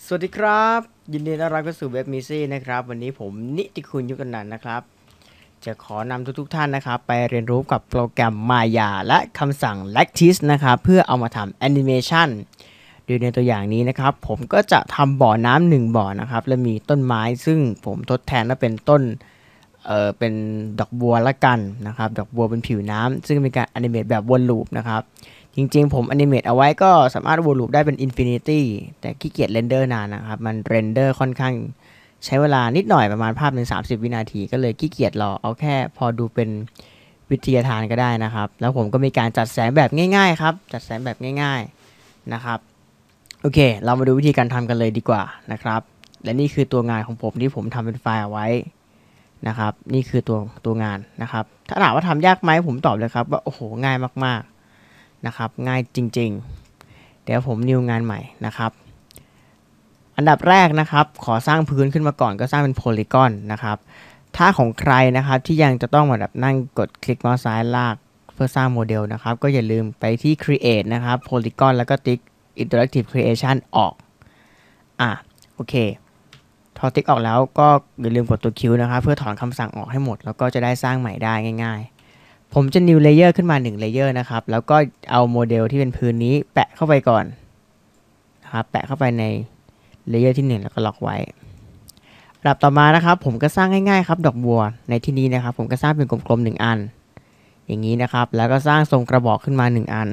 สวัสดีครับยินดีต้อนรับเข้าสู่เว็บมิซี่นะครับวันนี้ผมนิติคุณยุคนันท์นะครับจะขอนำทุกท่านนะครับไปเรียนรู้กับโปรแกรม Maya และคำสั่ง Lattice นะครับเพื่อเอามาทำแอนิเมชันโดยในตัวอย่างนี้นะครับผมก็จะทำบ่อน้ำหนึ่งบ่อนะครับและมีต้นไม้ซึ่งผมทดแทนว่าเป็นต้นเป็นดอกบัวละกันนะครับดอกบัวเป็นผิวน้ำซึ่งเป็นการแอนิเมตแบบวนลูปนะครับจริงๆผมแอนิเมตเอาไว้ก็สามารถวนลูปได้เป็นอินฟินิตี้แต่ขี้เกียจเรนเดอร์นานนะครับมันเรนเดอร์ค่อนข้างใช้เวลานิดหน่อยประมาณภาพหนึ่ง30วินาทีก็เลยขี้เกียจรอเอาแค่พอดูเป็นวิทยาทานก็ได้นะครับแล้วผมก็มีการจัดแสงแบบง่ายๆครับจัดแสงแบบง่ายๆนะครับโอเคเรามาดูวิธีการทำกันเลยดีกว่านะครับและนี่คือตัวงานของผมที่ผมทำเป็นไฟล์เอาไว้นะครับนี่คือตัวงานนะครับถ้าถามว่าทำยากไหมผมตอบเลยครับว่าโอ้โหง่ายมากๆนะครับง่ายจริงๆเดี๋ยวผมนิวงานใหม่นะครับอันดับแรกนะครับขอสร้างพื้นขึ้นมาก่อนก็สร้างเป็นโพลีกอนนะครับถ้าของใครนะครับที่ยังจะต้องมาแบบนั่งกดคลิกเมาส์ซ้ายลากเพื่อสร้างโมเดลนะครับก็อย่าลืมไปที่ create นะครับโพลีกอนแล้วก็ติ๊ก interactive creation ออกโอเคพอติ๊กออกแล้วก็อย่าลืมกดตัว Q นะครับเพื่อถอนคำสั่งออกให้หมดแล้วก็จะได้สร้างใหม่ได้ง่ายๆผมจะ new layer ขึ้นมา1 layer นะครับแล้วก็เอาโมเดลที่เป็นพื้นนี้แปะเข้าไปก่อนนะครับแปะเข้าไปใน layer ที่1แล้วก็ล็อกไว้ระดับต่อมานะครับผมก็สร้างง่ายๆครับดอกบัวในที่นี้นะครับผมก็สร้างเป็นกลมๆ1อันอย่างนี้นะครับแล้วก็สร้างทรงกระบอกขึ้นมา1อัน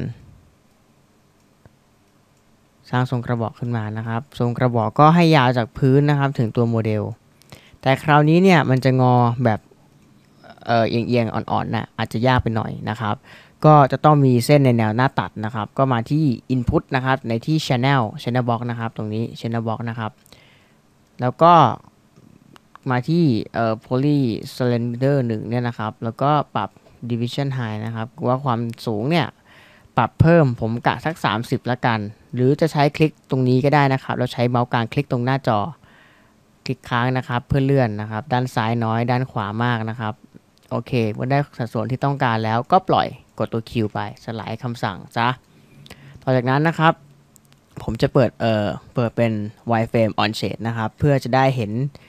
สร้างทรงกระบอกขึ้นมานะครับทรงกระบอกก็ให้ยาวจากพื้นนะครับถึงตัวโมเดลแต่คราวนี้เนี่ยมันจะงอแบบเอียงๆอ่อนๆนะอาจจะยากไปหน่อยนะครับก็จะต้องมีเส้นในแนวหน้าตัดนะครับก็มาที่ input นะครับในที่ channel box นะครับตรงนี้ channel box นะครับแล้วก็มาที่poly cylinder 1เนี่ยนะครับแล้วก็ปรับ division high นะครับว่าความสูงเนี่ยปรับเพิ่มผมกะสัก30ละกันหรือจะใช้คลิกตรงนี้ก็ได้นะครับเราใช้เมาส์กลางคลิกตรงหน้าจอคลิกค้างนะครับเพื่อเลื่อนนะครับด้านซ้ายน้อยด้านขวามากนะครับโอเคเมื่อได้สัดส่วนที่ต้องการแล้วก็ปล่อยกดตัว Q ไปสลายคำสั่งซะต่อจากนั้นนะครับผมจะเปิดเป็น wireframe on shade นะครับเพื่อจะได้เห็น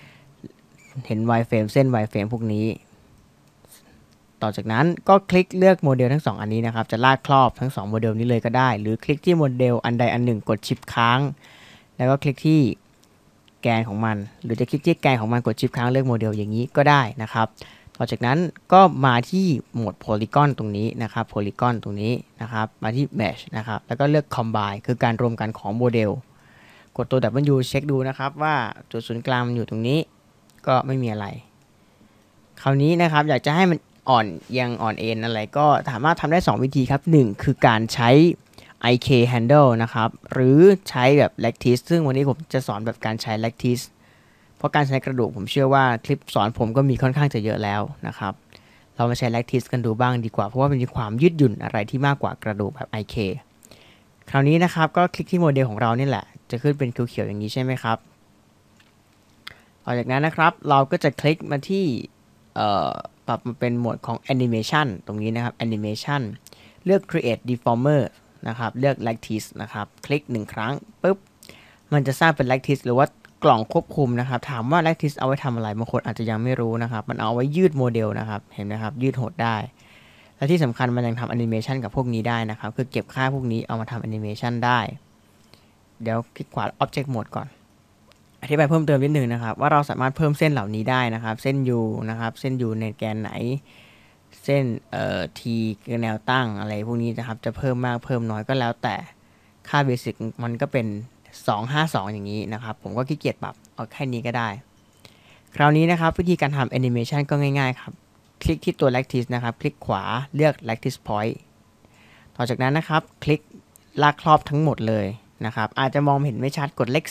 wireframe เส้น wireframe พวกนี้ต่อจากนั้นก็คลิกเลือกโมเดลทั้ง2อันนี้นะครับจะลากครอบทั้ง2โมเดลนี้เลยก็ได้หรือคลิกที่โมเดลอันใดอันหนึ่งกดชิปค้างแล้วก็คลิกที่แกนของมันหรือจะคลิกที่แกนของมันกดชิปค้างเลือกโมเดลอย่างนี้ก็ได้นะครับต่อจากนั้นก็มาที่โหมด Polygon ตรงนี้นะครับ Polygon ตรงนี้นะครับมาที่ Mesh นะครับแล้วก็เลือก Combine คือการรวมกันของโมเดลกดตัว W เช็คดูนะครับว่าจุดศูนย์กลางมันอยู่ตรงนี้ก็ไม่มีอะไรคราวนี้นะครับอยากจะให้มันอ่อนเอ็นอะไรก็สามารถทำได้2วิธีครับ1คือการใช้ IK handle นะครับหรือใช้แบบ lattice ซึ่งวันนี้ผมจะสอนแบบการใช้ lattice เพราะการใช้กระดูกผมเชื่อว่าคลิปสอนผมก็มีค่อนข้างจะเยอะแล้วนะครับเรามาใช้ lattice กันดูบ้างดีกว่าเพราะว่ามันมีความยืดหยุ่นอะไรที่มากกว่ากระดูกแบบ IK คราวนี้นะครับก็คลิกที่โมเดลของเรานี่แหละจะขึ้นเป็นเขียวๆอย่างนี้ใช่ไหมครับต่อจากนั้นนะครับเราก็จะคลิกมาที่ปรับมาเป็นโหมดของ Animation ตรงนี้นะครับ Animation เลือก Create Deformer นะครับเลือก Lattice นะครับคลิก1ครั้งปุ๊บมันจะสร้างเป็น Lattice หรือว่ากล่องควบคุมนะครับถามว่า Lattice เอาไว้ทำอะไรบางคนอาจจะยังไม่รู้นะครับมันเอาไว้ยืดโมเดลนะครับเห็นไหมครับยืดหดได้และที่สำคัญมันยังทำ Animation กับพวกนี้ได้นะครับคือเก็บค่าพวกนี้เอามาทำ Animation ได้เดี๋ยวคลิกขวา Object Mode ก่อนอธิบายเพิ่มเติมนิดนึงนะครับว่าเราสามารถเพิ่มเส้นเหล่านี้ได้นะครับเส้น U นะครับเส้น U ในแกนไหนเส้นT คือแนวตั้งอะไรพวกนี้นะครับจะเพิ่มมากเพิ่มน้อยก็แล้วแต่ค่าเบสิกมันก็เป็น252อย่างนี้นะครับผมก็ขี้เกียจปรับเอาแค่นี้ก็ได้คราวนี้นะครับวิธีการทำแอนิเมชันก็ง่ายๆครับคลิกที่ตัว Lattice นะครับคลิกขวาเลือก Lattice Point ต่อจากนั้นนะครับคลิกลากครอบทั้งหมดเลยนะครับอาจจะมองเห็นไม่ชัดกดเลข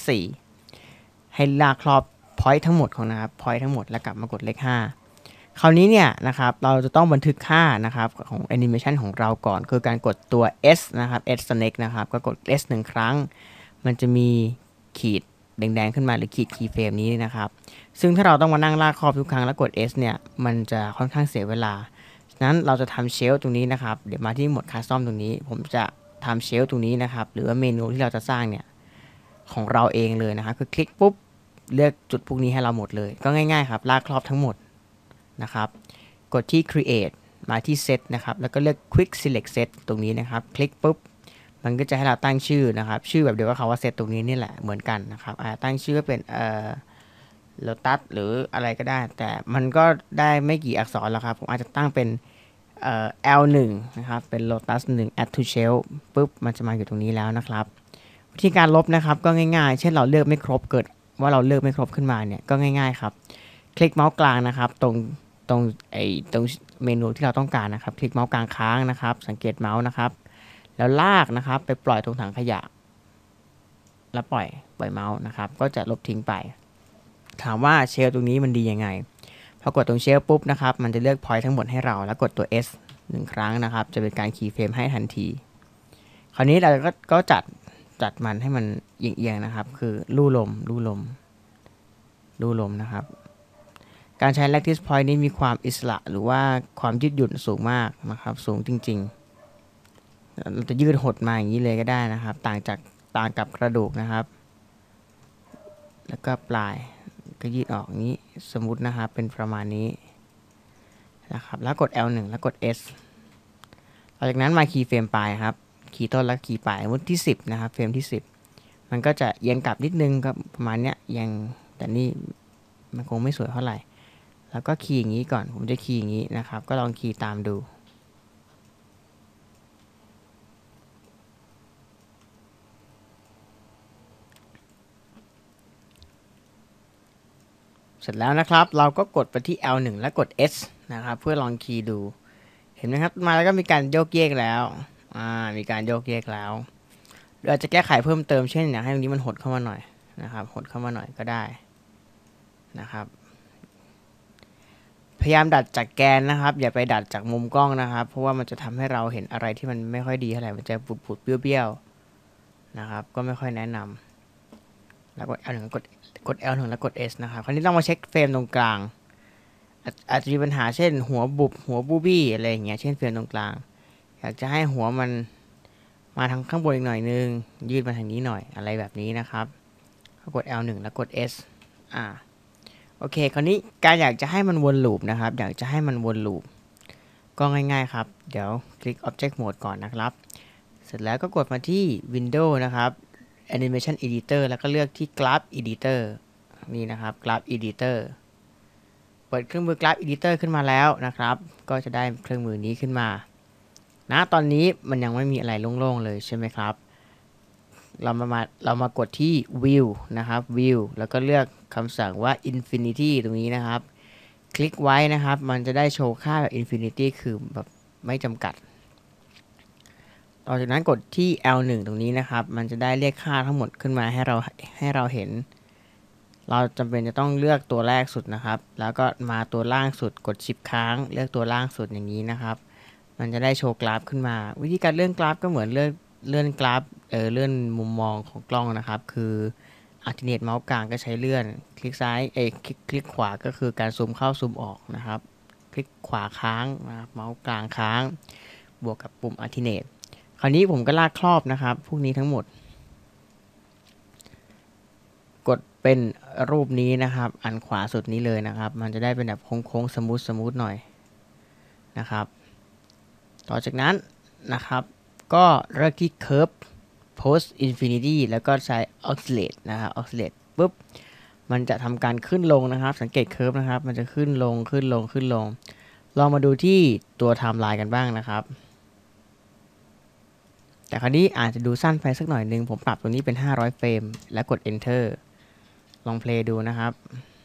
4ให้ลากครอบ point ทั้งหมดของนะครับ point ทั้งหมดแล้วกลับมากดเลข5คราวนี้เนี่ยนะครับเราจะต้องบันทึกค่านะครับของ animation ของเราก่อนคือการกดตัว S นะครับ S snake นะครับก็กด S 1ครั้งมันจะมีขีดแดงๆขึ้นมาหรือขีด keyframe นี้นะครับซึ่งถ้าเราต้องมานั่งลากครอบทุกครั้งแล้วกด S เนี่ยมันจะค่อนข้างเสียเวลาฉะนั้นเราจะทำเชลตรงนี้นะครับเดี๋ยวมาที่โหมด custom ตรงนี้ผมจะทำเชลตรงนี้นะครับหรือว่าเมนูที่เราจะสร้างเนี่ยของเราเองเลยนะครับคือคลิกปุ๊บเลือกจุดพวกนี้ให้เราหมดเลยก็ง่ายๆครับลากครอบทั้งหมดนะครับกดที่ create มาที่ set นะครับแล้วก็เลือก quick select set ตรงนี้นะครับคลิกปุ๊บมันก็จะให้เราตั้งชื่อนะครับชื่อแบบเดียวกับคำว่า set ตรงนี้นี่แหละเหมือนกันนะครับตั้งชื่อเป็นLotus หรืออะไรก็ได้แต่มันก็ได้ไม่กี่อักษรแล้วครับผมอาจจะตั้งเป็นL1 นะครับเป็น Lotus 1 add to shelf ปุ๊บมันจะมาอยู่ตรงนี้แล้วนะครับวิธีการลบนะครับก็ง่ายๆเช่นเราเลือกไม่ครบเกิดว่าเราเลือกไม่ครบขึ้นมาเนี่ยก็ง่ายๆครับคลิกเมาส์กลางนะครับตรงเมนูที่เราต้องการนะครับคลิกเมาส์กลางค้างนะครับสังเกตเมาส์นะครับแล้วลากนะครับไปปล่อยตรงถังขยะแล้วปล่อยเมาส์นะครับก็จะลบทิ้งไปถามว่าเชลตรงนี้มันดียังไงพอกดตรงเชลปุ๊บนะครับมันจะเลือก point ทั้งหมดให้เราแล้วกดตัว S 1 ครั้งนะครับจะเป็นการคีย์เฟรมให้ทันทีคราวนี้เราก็จัดมันให้มันเอียงๆนะครับคือลู่ลมนะครับการใช้ lattice point นี้มีความอิสระหรือว่าความยืดหยุ่นสูงมากนะครับสูงจริงๆเราจะยืดหดมาอย่างนี้เลยก็ได้นะครับต่างกับกระดูกนะครับแล้วก็ปลายก็ยืดออกอย่างนี้สมมุตินะครับเป็นประมาณนี้นะครับแล้วกด L1 แล้วกด S หลังจากนั้นมาคีย์เฟรมปลายครับคีย์ต้นแล้วคีย์ปลายสมมติที่10นะครับเฟรมที่10มันก็จะเอียงกลับนิดนึงครับประมาณเนี้ยยังแต่นี่มันคงไม่สวยเท่าไหร่แล้วก็คีย์อย่างนี้ก่อนผมจะคีย์อย่างนี้นะครับก็ลองคีย์ตามดูเสร็จแล้วนะครับเราก็กดไปที่ L1 แล้วกด S นะครับเพื่อลองคีย์ดูเห็นไหมครับมาแล้วก็มีการโยกเยกแล้วมีการโยกเยกแล้วเราจะแก้ไขเพิ่มเติมเช่นอยากให้ตรงนี้มันหดเข้ามาหน่อยนะครับหดเข้ามาหน่อยก็ได้นะครับพยายามดัดจากแกนนะครับอย่าไปดัดจากมุมกล้องนะครับเพราะว่ามันจะทำให้เราเห็นอะไรที่มันไม่ค่อยดีเท่าไหร่มันจะปุดๆเบี้ยวๆนะครับก็ไม่ค่อยแนะนำแล้วกด L1 กด L1 แล้วกด S นะครับคราวนี้ต้องมาเช็คเฟรมตรงกลางอาจจะมีปัญหาเช่นหัวบุบหัวบูบี้อะไรอย่างเงี้ยเช่นเฟรมตรงกลางอยากจะให้หัวมันมาทางข้างบนอีกหน่อยนึงยืดมาทางนี้หน่อยอะไรแบบนี้นะครับกด L1 แล้วกด S โอเคคราวนี้การอยากจะให้มันวนลูปนะครับอยากจะให้มันวนลูปก็ง่ายๆครับเดี๋ยวคลิก Object Mode ก่อนนะครับเสร็จแล้วก็กดมาที่ Windows นะครับ Animation Editor แล้วก็เลือกที่ Graph Editor นี่นะครับ Graph Editor เปิดเครื่องมือ Graph Editor ขึ้นมาแล้วนะครับก็จะได้เครื่องมือนี้ขึ้นมานะตอนนี้มันยังไม่มีอะไรโล่งๆเลยใช่ไหมครับเรามากดที่ View นะครับ View แล้วก็เลือกคำสั่งว่า Infinity ตรงนี้นะครับคลิกไว้นะครับมันจะได้โชว์ค่าแบบ Infinity คือแบบไม่จำกัดต่อจากนั้นกดที่ L1 ตรงนี้นะครับมันจะได้เรียกค่าทั้งหมดขึ้นมาให้เราเห็นเราจำเป็นจะต้องเลือกตัวแรกสุดนะครับแล้วก็มาตัวล่างสุดกดชิปค้างเลือกตัวล่างสุดอย่างนี้นะครับมันจะได้โชว์กราฟขึ้นมาวิธีการเลื่อนกราฟก็เหมือนเลื่อนกราฟเลื่อนมุมมองของกล้องนะครับคือalternate เมาส์กลางก็ใช้เลื่อนคลิกซ้ายคลิกขวาก็คือการซูมเข้าซูมออกนะครับคลิกขวาค้างนะครับเมาส์กลางค้างบวกกับปุ่ม alternate คราวนี้ผมก็ลากครอบนะครับพวกนี้ทั้งหมดกดเป็นรูปนี้นะครับอันขวาสุดนี้เลยนะครับมันจะได้เป็นแบบโค้งๆสมูทหน่อยนะครับต่อจากนั้นนะครับก็เลือกที่ curve post infinity แล้วก็ใช้ oscillate นะครับ oscillate ปุ๊บมันจะทำการขึ้นลงนะครับสังเกต curve นะครับมันจะขึ้นลงลองมาดูที่ตัว timeline กันบ้างนะครับแต่คราวนี้อาจจะดูสั้นไปสักหน่อยนึงผมปรับตรงนี้เป็น500เฟรมแล้วกด enter ลอง play ดูนะครับ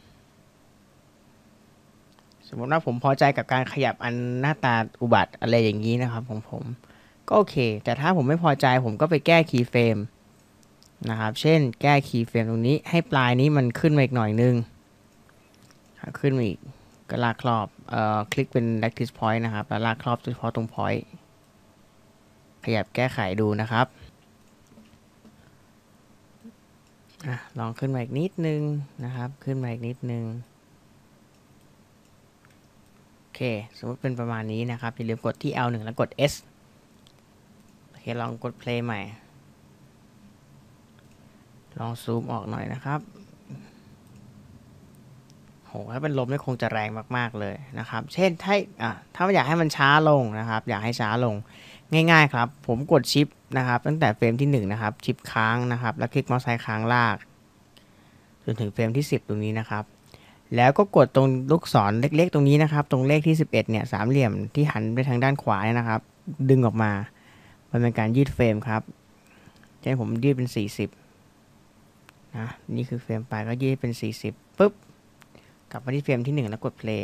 สมมติว่าผมพอใจกับการขยับอันหน้าตาอุบัติอะไรอย่างนี้นะครับของผมก็โอเคแต่ถ้าผมไม่พอใจผมก็ไปแก้คีย์เฟรมนะครับเช่นแก้คีย์เฟรมตรงนี้ให้ปลายนี้มันขึ้นมาอีกหน่อยนึงขึ้นมาอีกก็ลากครอบคลิกเป็น lattice point นะครับแล้วลากครอบเฉพาะตรง point ขยับแก้ไขดูนะครับลองขึ้นมาอีกนิดนึงนะครับขึ้นมาอีกนิดนึงโอเคสมมติเป็นประมาณนี้นะครับอย่าลืมกดที่ L1 แล้วกด S โอเคลองกด play ใหม่ลองซูมออกหน่อยนะครับโหถ้าเป็นลมนี่คงจะแรงมากๆเลยนะครับเช่นถ้าอยากให้มันช้าลงนะครับอยากให้ช้าลงง่ายๆครับผมกดชิปนะครับตั้งแต่เฟรมที่1นะครับชิปค้างนะครับแล้วคลิกเมาส์ซ้ายค้างลากจนถึงเฟรมที่10ตรงนี้นะครับแล้วก็กดตรงลูกศรเล็กๆตรงนี้นะครับตรงเลขที่11เนี่ยสามเหลี่ยมที่หันไปทางด้านขวาเนี่ยนะครับดึงออกมามันเป็นการยืดเฟรมครับเช่นผมยืดเป็น40นะนี่คือเฟรมไปก็ยืดเป็น40ปุ๊บกลับมาที่เฟรมที่1แล้วกด play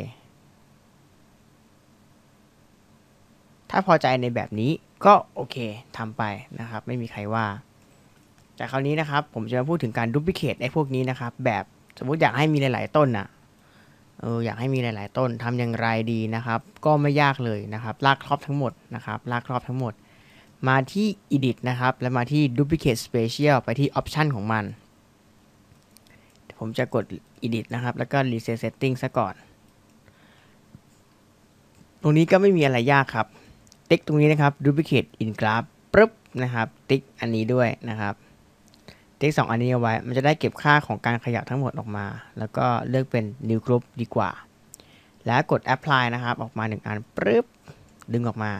ถ้าพอใจในแบบนี้ก็โอเคทำไปนะครับไม่มีใครว่าแต่คราวนี้นะครับผมจะมาพูดถึงการดูพลิเคทไอ้พวกนี้นะครับแบบสมมุติอยากให้มีหลายๆต้นนะอยากให้มีหลายๆต้นทำอย่างไรดีนะครับก็ไม่ยากเลยนะครับลากครอบทั้งหมดนะครับลากครอบทั้งหมดมาที่ edit นะครับแล้วมาที่ duplicate spatial ไปที่ option ของมันผมจะกด edit นะครับแล้วก็ reset setting ซะก่อนตรงนี้ก็ไม่มีอะไรยากครับติ๊กตรงนี้นะครับ duplicate in graph ปึ๊บนะครับติ๊กอันนี้ด้วยนะครับติ๊ก2อันนี้เอาไว้มันจะได้เก็บค่าของการขยับทั้งหมดออกมาแล้วก็เลือกเป็น new group ดีกว่าแล้วกด apply นะครับออกมา1อันปึ๊บดึงออกมา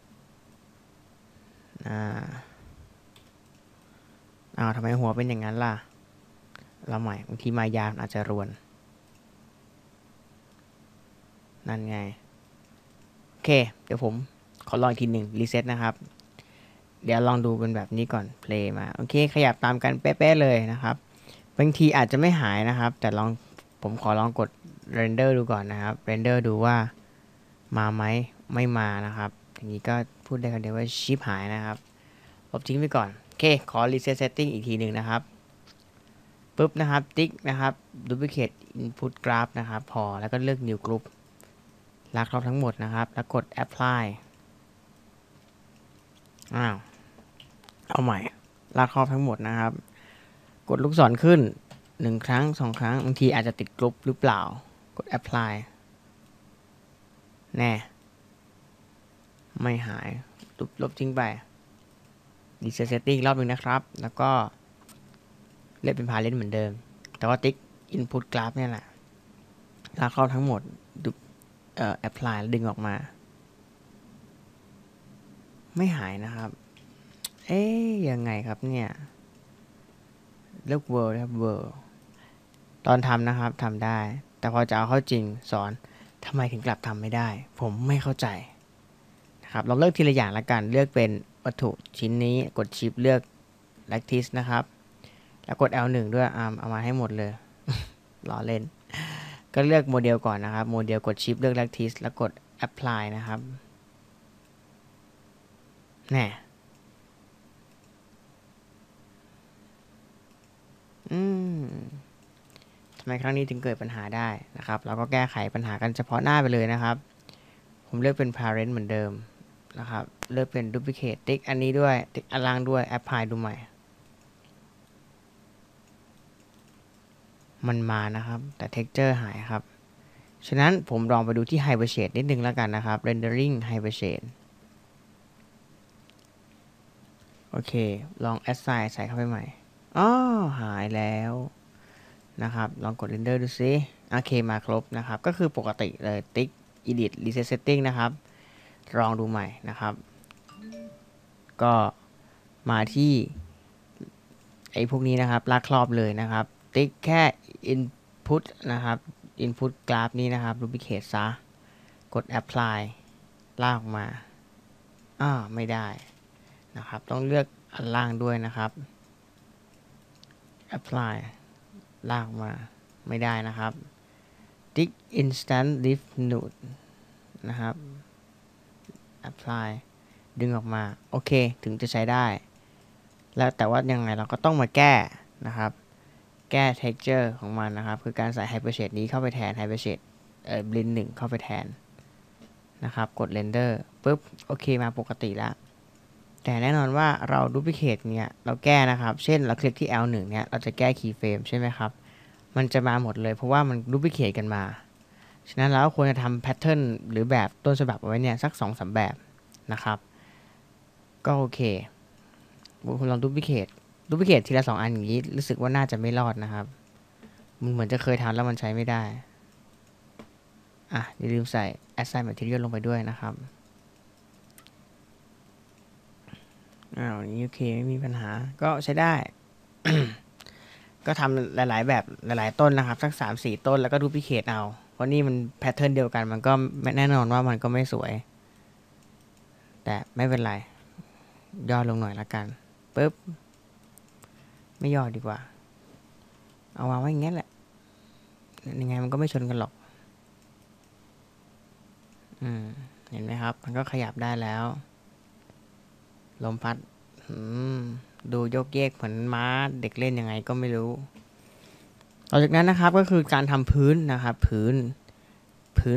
ทำไมหัวเป็นอย่างนั้นล่ะเราใหม่บางทีมายาอาจจะรวนนั่นไงโอเคเดี๋ยวผมขอลองอีกทีหนึ่งรีเซ็ตนะครับเดี๋ยวลองดูเป็นแบบนี้ก่อน play มาโอเคขยับตามกันเป๊ะๆเลยนะครับบางทีอาจจะไม่หายนะครับแต่ผมขอลองกด render ดูก่อนนะครับ render ดูว่ามาไหมไม่มานะครับอย่างนี้ก็พูดได้คำเดียวว่าชิปหายนะครับลบทิ้งไปก่อนโอเคขอ reset setting อีกทีหนึ่งนะครับปุ๊บนะครับติ๊กนะครับ duplicate input graph นะครับพอแล้วก็เลือก new group ลากครอบทั้งหมดนะครับแล้วกด apply เอาใหม่ลากครอบทั้งหมดนะครับกดลูกศรขึ้น1ครั้ง2ครั้งบางทีอาจจะติดกรุ๊ปหรือเปล่ากด apply แน่ไม่หายลบทิ้งไป reset setting รอบนึงนะครับแล้วก็เลือกเป็น parent เหมือนเดิมแต่ว่าติ๊ก input graph เนี่ยแหละลากครอบทั้งหมดapply แล้วดึงออกมาไม่หายนะครับยังไงครับเนี่ยเลือก world ครับ world ตอนทำนะครับทำได้แต่พอจะเอาเข้าจริงสอนทำไมถึงกลับทำไม่ได้ผมไม่เข้าใจนะครับลองเลือกทีละอย่างละกันเลือกเป็นวัตถุชิ้นนี้กดชิปเลือก lattice นะครับแล้วกด L1 ด้วยเอามาให้หมดเลย ล้อเล่นก็เลือกโมเดลก่อนนะครับโมเดลกดชิปเลือก lattice แล้วกด apply นะครับแน่ทำไมครั้งนี้ถึงเกิดปัญหาได้นะครับเราก็แก้ไขปัญหากันเฉพาะหน้าไปเลยนะครับผมเลือกเป็น parent เหมือนเดิมนะครับเลือกเป็น duplicate ติ๊กอันนี้ด้วยติ๊กอันล่างด้วย apply ดูใหม่มันมานะครับแต่ texture หายครับฉะนั้นผมลองไปดูที่ Hypershade นิดนึงแล้วกันนะครับ rendering Hypershade โอเคลอง assign ใส่เข้าไปใหม่หายแล้วนะครับลองกด render ดูซิโอเคมาครบนะครับก็คือปกติเลยติ๊ก edit reset setting นะครับลองดูใหม่นะครับก็มาที่ไอ้พวกนี้นะครับลากครอบเลยนะครับติ๊กแค่ input นะครับ input graph นี้นะครับ duplicate ซะกด apply ลากออกมาไม่ได้นะครับต้องเลือกอันล่างด้วยนะครับ apply ลากมาไม่ได้นะครับติ๊ก instant lift node นะครับ apply ดึงออกมาโอเคถึงจะใช้ได้แล้วแต่ว่ายังไงเราก็ต้องมาแก้นะครับแก้ texture ของมันนะครับคือการใส่ hypershade นี้เข้าไปแทน hypershade blend 1เข้าไปแทนนะครับกด render ปุ๊บโอเคมาปกติแล้วแต่แน่นอนว่าเรา duplicate เนี่ยเราแก้นะครับเช่นเราคลิกที่ L1 เนี่ยเราจะแก้ keyframe ใช่ไหมครับมันจะมาหมดเลยเพราะว่ามัน duplicate กันมาฉะนั้นเราควรจะทำ pattern หรือแบบต้นฉบับเอาไว้เนี่ยสัก 2-3 แบบนะครับก็โอเคคุณลอง duplicate ดูพิเคททีละ2อันอย่างนี้รู้สึกว่าน่าจะไม่รอดนะครับมันเหมือนจะเคยทำแล้วมันใช้ไม่ได้อย่าลืมใส่ assign material ลงไปด้วยนะครับนี้โอเคไม่มีปัญหาก็ใช้ได้ ก็ทำหลายๆแบบหลายๆต้นนะครับสัก3-4 ต้นแล้วก็ดูพิเคทเอาเพราะนี่มันแพทเทิร์นเดียวกันมันก็แน่นอนว่ามันก็ไม่สวยแต่ไม่เป็นไรย่อลงหน่อยละกันปึ๊บไม่ย่อดีกว่าเอาวางไว้อย่างงี้แหละยังไงมันก็ไม่ชนกันหรอกเห็นไหมครับมันก็ขยับได้แล้วลมพัดดูโยกเยกเหมือนม้าเด็กเล่นยังไงก็ไม่รู้ต่อจากนั้นนะครับก็คือการทำพื้นนะครับพื้น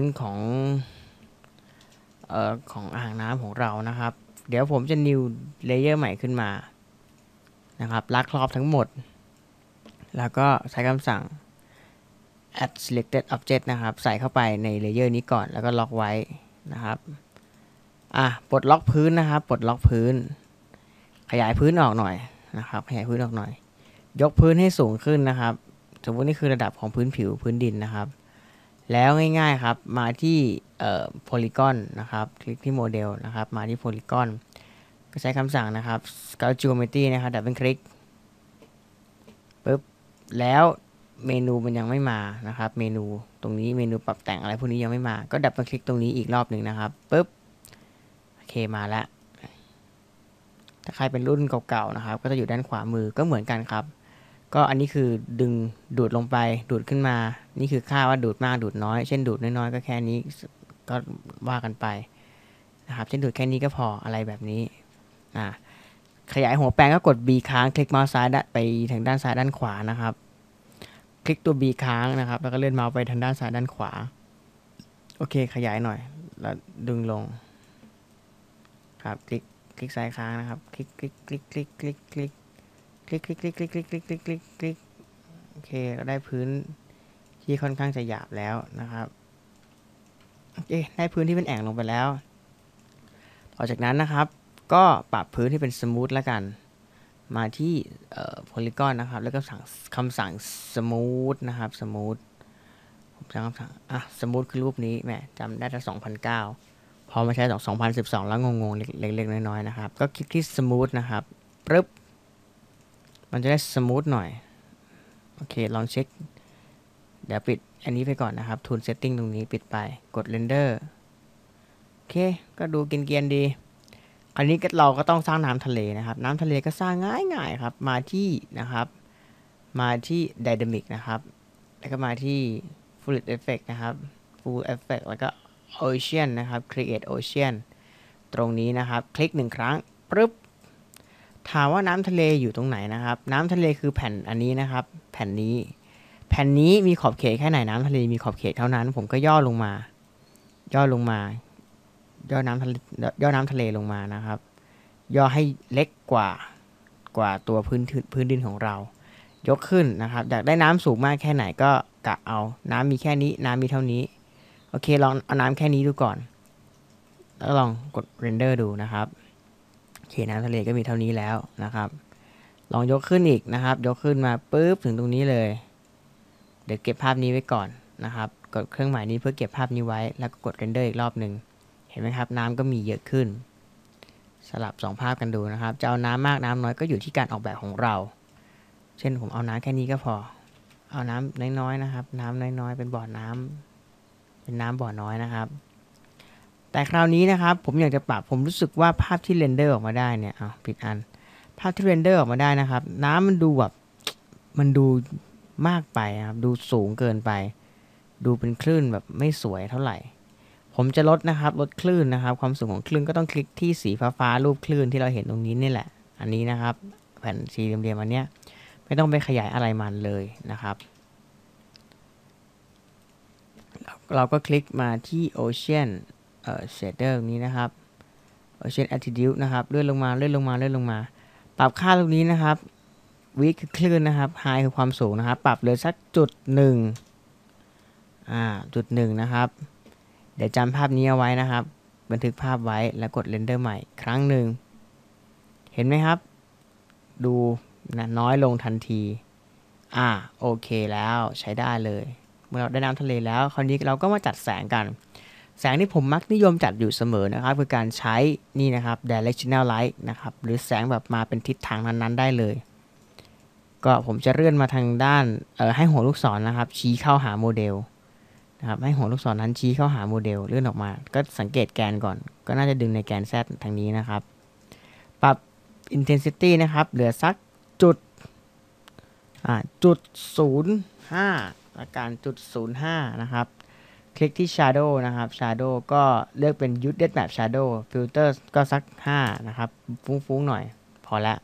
ของอ่างน้ำของเรานะครับเดี๋ยวผมจะ new layer ใหม่ขึ้นมานะครับลากครอบทั้งหมดแล้วก็ใช้คำสั่ง add selected object นะครับใส่เข้าไปใน layer นี้ก่อนแล้วก็ล็อกไว้นะครับปลดล็อกพื้นนะครับปลดล็อกพื้นขยายพื้นออกหน่อยนะครับขยายพื้นออกหน่อยยกพื้นให้สูงขึ้นนะครับสมมตินี่คือระดับของพื้นผิวพื้นดินนะครับแล้วง่ายๆครับมาที่polygon นะครับคลิกที่โมเดลนะครับมาที่ polygon ก็ใช้คำสั่งนะครับ scale geometry นะครับดับเบิลคลิกปึ๊บแล้วเมนูมันยังไม่มานะครับเมนูตรงนี้เมนูปรับแต่งอะไรพวกนี้ยังไม่มาก็ดับเบิลคลิกตรงนี้อีกรอบหนึ่งนะครับปึ๊บโอเคมาแล้วถ้าใครเป็นรุ่นเก่าๆนะครับก็จะอยู่ด้านขวามือก็เหมือนกันครับก็อันนี้คือดึงดูดลงไปดูดขึ้นมานี่คือค่าว่าดูดมากดูดน้อยเช่นดูดน้อยๆก็แค่นี้ก็ว่ากันไปนะครับเช่นดูดแค่นี้ก็พออะไรแบบนี้ขยายหัวแปลงก็กด B ค้างคลิกเมาส์ซ้ายไปทางด้านซ้ายด้านขวานะครับคลิกตัว B ค้างนะครับแล้วก็เลื่อนเมาส์ไปทางด้านซ้ายด้านขวาโอเคขยายหน่อยแล้วดึงลงครับคลิกซ้ายค้างนะครับคลิกโอเคก็ได้พื้นที่ค่อนข้างจะหยาบแล้วนะครับโอเคได้พื้นที่เป็นแอ่งลงไปแล้วต่อจากนั้นนะครับก็ปรับพื้นที่เป็นสมูทแล้วกันมาที่polygon นะครับแล้วก็คำสั่ง smooth นะครับ smooth ผมใช้คำสั่งsmooth คือรูปนี้แหมจำได้แต่2009พอมาใช้2012แล้วงงๆเล็กๆน้อยๆนะครับก็คลิกที่ smooth นะครับปึ๊บมันจะได้ smooth หน่อยโอเคลองเช็คเดี๋ยวปิดอันนี้ไปก่อนนะครับ tool setting ตรงนี้ปิดไปกด render โอเคก็ดูเกรียนๆดีอันนี้เราก็ต้องสร้างน้ำทะเลนะครับน้ำทะเลก็สร้างง่ายๆครับมาที่นะครับมาที่ dynamic นะครับแล้วก็มาที่ full effect นะครับ full effect แล้วก็ ocean นะครับ create ocean ตรงนี้นะครับคลิก1ครั้งปึ๊บถามว่าน้ำทะเลอยู่ตรงไหนนะครับน้ำทะเลคือแผ่นอันนี้นะครับแผ่นนี้มีขอบเขตแค่ไหนน้ำทะเลมีขอบเขตเท่านั้นผมก็ย่อน้ำทะเลลงมานะครับย่อให้เล็กกว่าตัวพื้นดินของเรายกขึ้นนะครับอยากได้น้ำสูงมากแค่ไหนก็กะเอาน้ำมีแค่นี้น้ำมีเท่านี้โอเคลองเอาน้ำแค่นี้ดูก่อนแล้วลองกดเรนเดอร์ดูนะครับโอเคน้ำทะเลก็มีเท่านี้แล้วนะครับลองยกขึ้นอีกนะครับยกขึ้นมาปุ๊บถึงตรงนี้เลยเดี๋ยวเก็บภาพนี้ไว้ก่อนนะครับกดเครื่องหมายนี้เพื่อเก็บภาพนี้ไว้แล้วก็กดเรนเดอร์อีกรอบหนึ่งเห็นไหมครับน้ำก็มีเยอะขึ้นสลับ2ภาพกันดูนะครับจะเอาน้ำมากน้ำน้อยก็อยู่ที่การออกแบบของเราเช่นผมเอาน้ำแค่นี้ก็พอเอาน้ำน้อยๆนะครับน้ำน้อยๆเป็นบ่อน้ำเป็นน้ำบ่อน้อยนะครับแต่คราวนี้นะครับผมอยากจะปรับผมรู้สึกว่าภาพที่เรนเดอร์ออกมาได้เนี่ยผิดอันภาพที่เรนเดอร์ออกมาได้นะครับน้ำมันดูแบบมันดูมากไปครับดูสูงเกินไปดูเป็นคลื่นแบบไม่สวยเท่าไหร่ผมจะลดนะครับลดคลื่นนะครับความสูงของคลื่นก็ต้องคลิกที่สีฟ้ารูปคลื่นที่เราเห็นตรงนี้นี่แหละอันนี้นะครับแผ่นสี่เหลี่ยมๆอันเนี้ยไม่ต้องไปขยายอะไรมันเลยนะครับเราก็คลิกมาที่ Ocean Shader ตรงนี้นะครับ Ocean Attitude นะครับเลื่อนลงมาปรับค่าตรงนี้นะครับวิคือคลื่นนะครับ High คือความสูงนะครับปรับเลยสักจุด1นะครับเดี๋ยวจำภาพนี้เอาไว้นะครับบันทึกภาพไว้แล้วกดเรนเดอร์ใหม่ครั้งหนึ่งเห็นไหมครับดูนะน้อยลงทันทีโอเคแล้วใช้ได้เลยเมื่อเราได้น้ำทะเลแล้วคราวนี้เราก็มาจัดแสงกันแสงที่ผมมักนิยมจัดอยู่เสมอนะครับคือการใช้นี่นะครับ directional light นะครับหรือแสงแบบมาเป็นทิศทางนั้นๆได้เลยก็ผมจะเลื่อนมาทางด้านให้หัวลูกศรนะครับชี้เข้าหาโมเดลนะครับให้หัวลูกศรนั้นชี้เข้าหาโมเดลเลื่อนออกมาก็สังเกตแกนก่อนก็น่าจะดึงในแกน Z ทางนี้นะครับปรับ intensity นะครับเหลือสัก0.05ละกัน0.05นะครับคลิกที่ shadow นะครับ shadow ก็เลือกเป็น use depth map shadow filter ก็สัก5นะครับฟุ้งๆหน่อยพอละ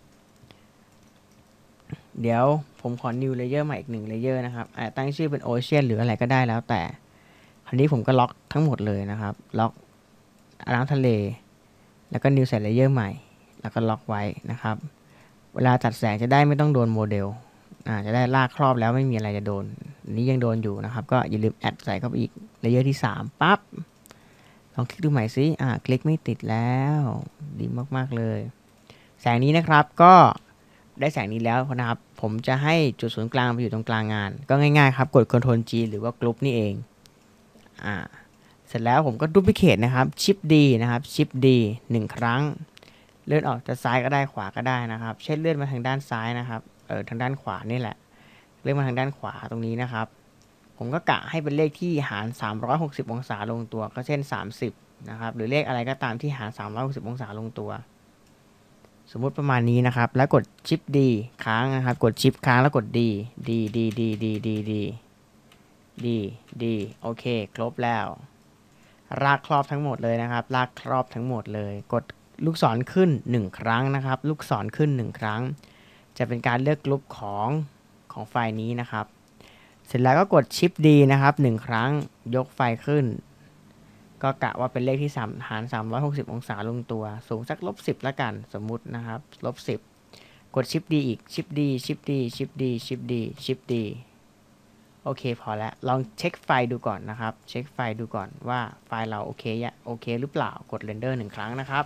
เดี๋ยวผมขอ new layer ใหม่อีก1 layer นะครับตั้งชื่อเป็น ocean หรืออะไรก็ได้แล้วแต่คราวนี้ผมก็ล็อกทั้งหมดเลยนะครับล็อกน้ำทะเลแล้วก็ new ใส่ layer ใหม่แล้วก็ล็อกไว้นะครับเวลาจัดแสงจะได้ไม่ต้องโดนโมเดลจะได้ลากครอบแล้วไม่มีอะไรจะโดนนี้ยังโดนอยู่นะครับก็อย่าลืมแอดใส่เข้าไปอีกเลเยอร์ที่3ปั๊บลองคลิกดูใหม่ซิคลิกไม่ติดแล้วดีมากๆเลยแสงนี้นะครับก็ได้แสงนี้แล้วนะครับผมจะให้จุดศูนย์กลางไปอยู่ตรงกลางงานก็ง่ายๆครับกด Ctrl G หรือว่ากรุ๊ปนี่เองเสร็จแล้วผมก็ดูพลิเคทนะครับชิป D นะครับชิป D 1 ครั้งเลื่อนออกจะซ้ายก็ได้ขวาก็ได้นะครับเช่นเลื่อนมาทางด้านซ้ายนะครับทางด้านขวานี่แหละเลื่อนมาทางด้านขวาตรงนี้นะครับผมก็กะให้เป็นเลขที่หาร360องศาลงตัวก็เช่น30นะครับหรือเลขอะไรก็ตามที่หาร360องศาลงตัวสมมุติประมาณนี้นะครับแล้วกดชิป D ค้างนะครับกดชิปค้างแล้วกด D D D D D D D D D โอเคครบแล้วลากครอบทั้งหมดเลยนะครับลากครอบทั้งหมดเลยกดลูกศรขึ้น1ครั้งนะครับลูกศรขึ้น1ครั้งจะเป็นการเลือกกลุ่มของไฟล์นี้นะครับเสร็จแล้วก็กดชิป D นะครับ1ครั้งยกไฟขึ้นก็กะว่าเป็นเลขที่หาร360องศาลงตัวสูงสัก-10ละกันสมมุตินะครับ-10กดชิป D อีกชิป D ชิป D ชิป D ชิป D ชิป D โอเคพอแล้วลองเช็คไฟล์ดูก่อนนะครับเช็คไฟล์ดูก่อนว่าไฟล์เราโอเคหรือเปล่ากดเรนเดอร์1ครั้งนะครับ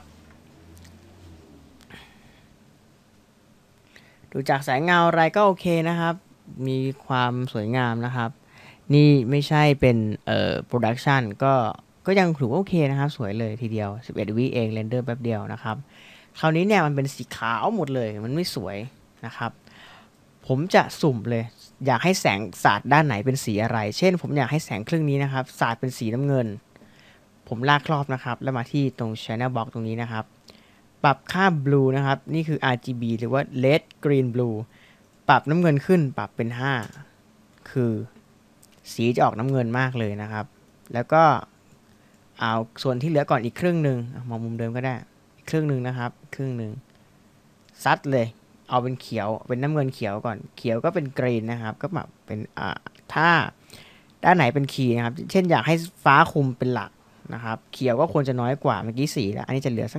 ดูจากแสงเงาอะไรก็โอเคนะครับมีความสวยงามนะครับนี่ไม่ใช่เป็นโปรดักชันก็ยังถือว่าโอเคนะครับสวยเลยทีเดียว11 วิเองเรนเดอร์แป๊บเดียวนะครับคราวนี้เนี่ยมันเป็นสีขาวหมดเลยมันไม่สวยนะครับผมจะสุ่มเลยอยากให้แสงสาดด้านไหนเป็นสีอะไรเช่นผมอยากให้แสงครึ่งนี้นะครับสาดเป็นสีน้ำเงินผมลากครอบนะครับแล้วมาที่ตรง Channel Box ตรงนี้นะครับปรับค่า blue นะครับนี่คือ RGB หรือว่า red green blue ปรับน้ำเงินขึ้นปรับเป็น5คือสีจะออกน้ำเงินมากเลยนะครับแล้วก็เอาส่วนที่เหลือก่อนอีกครึ่งหนึ่งมองมุมเดิมก็ได้อีกครึ่งหนึ่งนะครับครึ่งหนึ่งซัดเลยเอาเป็นเขียวเป็นน้ำเงินเขียวก่อนเขียวก็เป็นกรีนนะครับก็แบบเป็นถ้าด้านไหนเป็นคีย์นะครับเช่นอยากให้ฟ้าคุมเป็นหลักนะครับเขียวก็ควรจะน้อยกว่าเมื่อกี้4แล้วอันนี้จะเหลือสัก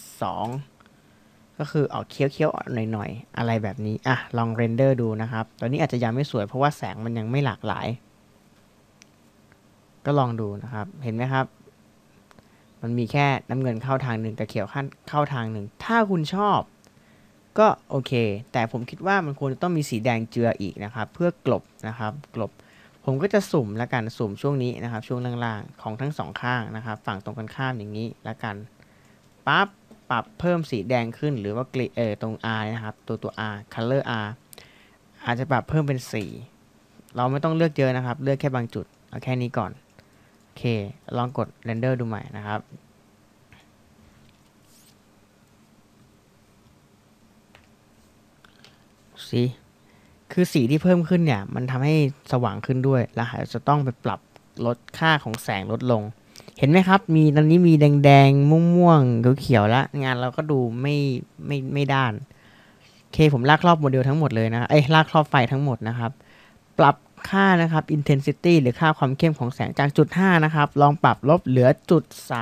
2ก็คือออกเคี้ยวๆหน่อยๆอะไรแบบนี้ลองเรนเดอร์ดูนะครับตอนนี้อาจจะยังไม่สวยเพราะว่าแสงมันยังไม่หลากหลายก็ลองดูนะครับเห็นไหมครับมันมีแค่น้ำเงินเข้าทางหนึ่งแต่เขียวเข้าทางหนึ่งถ้าคุณชอบก็โอเคแต่ผมคิดว่ามันควรจะต้องมีสีแดงเจืออีกนะครับเพื่อกลบนะครับกลบผมก็จะสุ่มแล้วกันสุ่มช่วงนี้นะครับช่วงล่างๆของทั้งสองข้างนะครับฝั่งตรงกันข้ามอย่างนี้แล้วกันปั๊บปรับเพิ่มสีแดงขึ้นหรือว่าตรง R นะครับตัว R color R อาจจะปรับเพิ่มเป็น4เราไม่ต้องเลือกเยอะนะครับเลือกแค่บางจุดเอาแค่นี้ก่อนโอเคลองกดเรนเดอร์ดูใหม่นะครับสิคือสีที่เพิ่มขึ้นเนี่ยมันทำให้สว่างขึ้นด้วยแล้วจะต้องไปปรับลดค่าของแสงลดลงเห็นไหมครับมีตอนนี้มีแดงๆม่วงๆเขียวๆแล้วงานเราก็ดูไม่ด้านโอเคผมลากครอบโมเดลทั้งหมดเลยนะลากครอบไฟทั้งหมดนะครับปรับค่านะครับ intensity หรือค่าความเข้มของแสงจากจุด5นะครับลองปรับลบเหลือจุด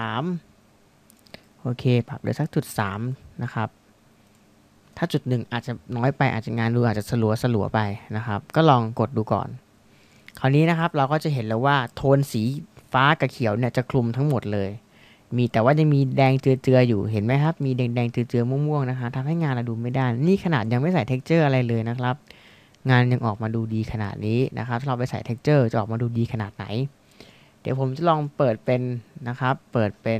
3โอเคปรับเหลือสักจุด3นะครับถ้าจุด1อาจจะน้อยไปอาจจะงานดูอาจจะสลัวไปนะครับก็ลองกดดูก่อนคราวนี้นะครับเราก็จะเห็นแล้วว่าโทนสีฟ้ากับเขียวเนี่ยจะคลุมทั้งหมดเลยแต่ว่ายังมีแดงเจือๆอยู่เห็นไหมครับมีแดงๆเจือๆม่วงๆนะคะทำให้งานเราดูไม่ได้นี่ขนาดยังไม่ใส่ texture อะไรเลยนะครับงานยังออกมาดูดีขนาดนี้นะครับถ้าเราไปใส่ texture จะออกมาดูดีขนาดไหนเดี๋ยวผมจะลองเปิดเป็นนะครับเปิดเป็น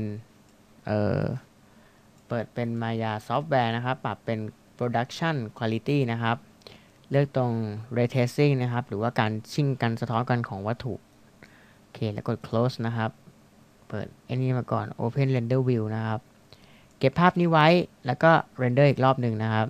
Maya Software นะครับปรับเป็น Production Quality นะครับเลือกตรง Ray Tracing นะครับหรือว่าการชิ่งกันสะท้อนกันของวัตถุโอเคแล้วกด close นะครับเปิดไอ้นี่มาก่อน Open Render View นะครับเก็บภาพนี้ไว้แล้วก็ render อีกรอบหนึ่งนะครับ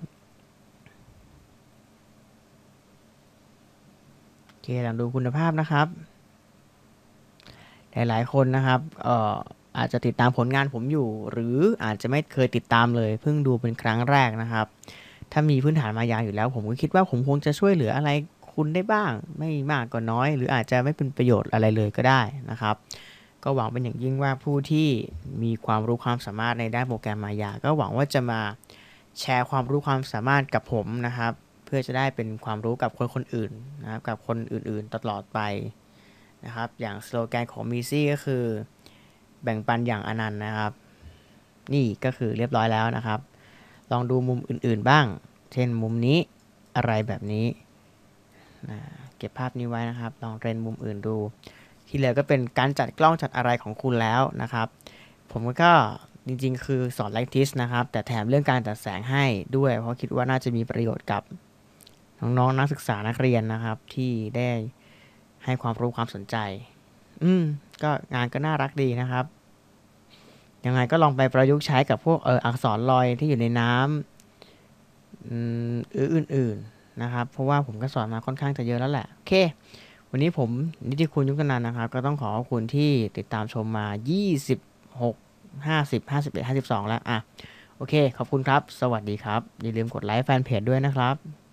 โอเคลองดูคุณภาพนะครับหลายๆคนนะครับอาจจะติดตามผลงานผมอยู่หรืออาจจะไม่เคยติดตามเลยเพิ่งดูเป็นครั้งแรกนะครับถ้ามีพื้นฐานมายาอยู่แล้วผมก็คิดว่าผมคงจะช่วยเหลืออะไรคุณได้บ้างไม่มากก็น้อยหรืออาจจะไม่เป็นประโยชน์อะไรเลยก็ได้นะครับก็หวังเป็นอย่างยิ่งว่าผู้ที่มีความรู้ความสามารถในด้านโปรแกรมมายาก็หวังว่าจะมาแชร์ความรู้ความสามารถกับผมนะครับเพื่อจะได้เป็นความรู้กับคนอื่นนะครับกับคนอื่นๆตลอดไปนะครับอย่างสโลแกนของมีซี่ก็คือแบ่งปันอย่างอนันต์นะครับนี่ก็คือเรียบร้อยแล้วนะครับลองดูมุมอื่นๆบ้างเช่นมุมนี้อะไรแบบนี้เก็บภาพนี้ไว้นะครับลองเรนมุมอื่นดูที่เหลือก็เป็นการจัดกล้องจัดอะไรของคุณแล้วนะครับผมก็จริงๆคือสอนไลท์ทิสนะครับแต่แถมเรื่องการจัดแสงให้ด้วยเพราะคิดว่าน่าจะมีประโยชน์กับน้องๆนักศึกษานักเรียนนะครับที่ได้ให้ความรู้ความสนใจก็งานก็น่ารักดีนะครับยังไงก็ลองไปประยุกต์ใช้กับพวกอักษรลอยที่อยู่ในน้ำอื่นๆนะครับเพราะว่าผมก็สอนมาค่อนข้างจะเยอะแล้วแหละโอเควันนี้ผมนิติคุณยุคนันท์นะครับก็ต้องขอขอบคุณที่ติดตามชมมา26 50 51 52แล้วโอเคขอบคุณครับสวัสดีครับอย่าลืมกดไลค์แฟนเพจด้วยนะครับ